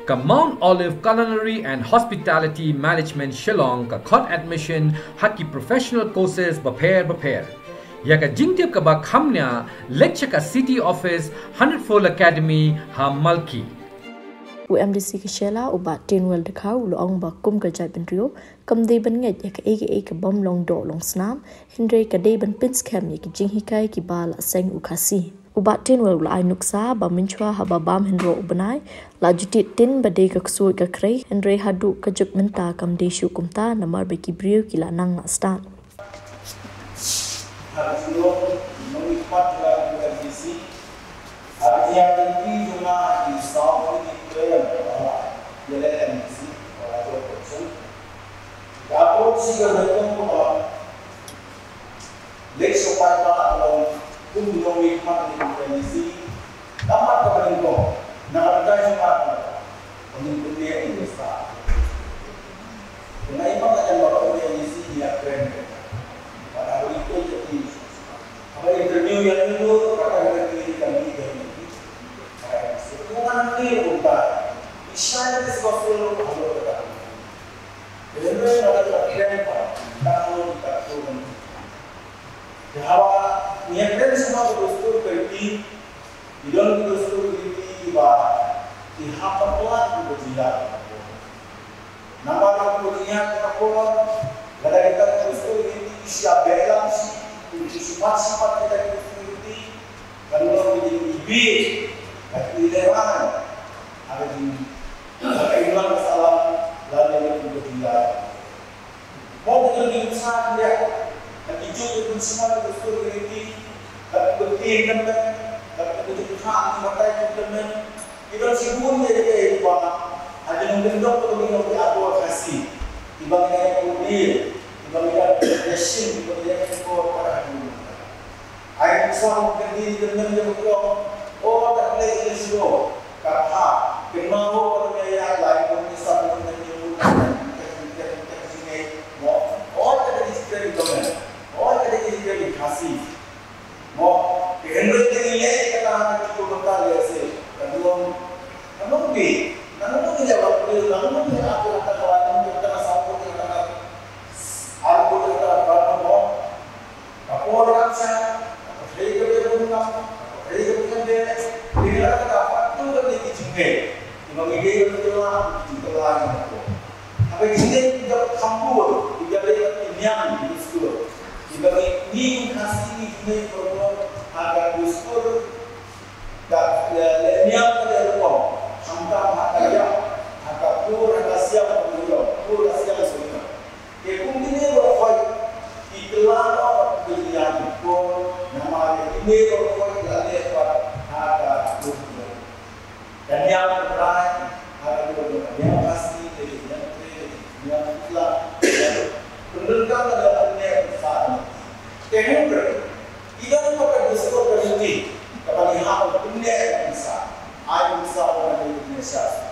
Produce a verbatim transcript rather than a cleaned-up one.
ka Mount Olive Culinary and Hospitality Management Shillong ka khot admission haki professional courses bapair bapair. Ya ka jingtip ka ba khamnya lecture ka City Office Hundredfold Academy ha Malki. U M D C ke Shela ubat tin wel dekau lo ong ba kum ka jai ben rio kam de ben nget ya ka ege e ka bom long do long snam hindre ka de ben pins cam ya ki jing hikai ki bala seng u khasi ubat tin wel la nuksa ba minchwa ha ba bam hindro ubanai la jutit tin ba de ka ksui ka krei hindre hadu ka juk menta kam de shu kumta namar be ki brio ki la nang na start harus menikmat dalam kondisi harus yang tinggi cuma di sawah di dalam bawah jalan kondisi atau person kalau sih kalau kita lek supaya kalau pun menikmat di kondisi dapat kebenaran nak ada cuma untuk dia ini besar kenapa tak yang kondisi dia keren pada hari itu jadi apa interview yang itu kata kata kami dari sekarang ini bukan isyarat sesuatu kalau kita benar-benar ada keren pak tahu kita turun bahwa niatnya semua berustur berarti di dalam berustur berarti bahwa di hafal pelan berjalan nama orang berniat apa kada kita berustur berarti siap balance untuk sifat-sifat kita itu kalau menjadi ibi tapi lewat ada di kaitan masalah lalu yang berjalan mau betul di usaha dia tapi juga pun semua itu berarti tapi berarti kan tapi betul hak mata itu kan kita sibuk jadi bahwa ada yang bentuk atau yang diatur kasih dibandingkan kemudian dibandingkan resim dibandingkan ekspor para dulu. Ayat besar berdiri dengan yang betul. Oh, tak boleh ini semua. Karena kenapa orang yang lain pun bisa dengan yang kita kita sini. Oh, ada di sini komen. Oh, ada di sini kasih. Mau hendak ini kita akan cukup bentar ya sih. Kedua, kamu bi, kamu ni jawab dulu. Kamu ni aku kata kawan kita sama kita aku kata apa apa orang saya hari kerja pun kamu hari kerja dia dia kata apa tu kan dia cingke bagi dia berjalan berjalan aku apa ini kita kampur kita lihat yang di sekolah kita ini kasih ini perlu agar sekolah dan yang ada rumah hamka hakaya hakapur rahasia beliau pur rahasia semua kemudian berkait iklan berlian pun nama ini berkait dari ada tujuan dan yang terakhir ada dua yang pasti dari yang yang iklan penelitian adalah yang besar kemudian tidak dapat disebut berhenti kepada hal dunia yang besar ayo besar orang Indonesia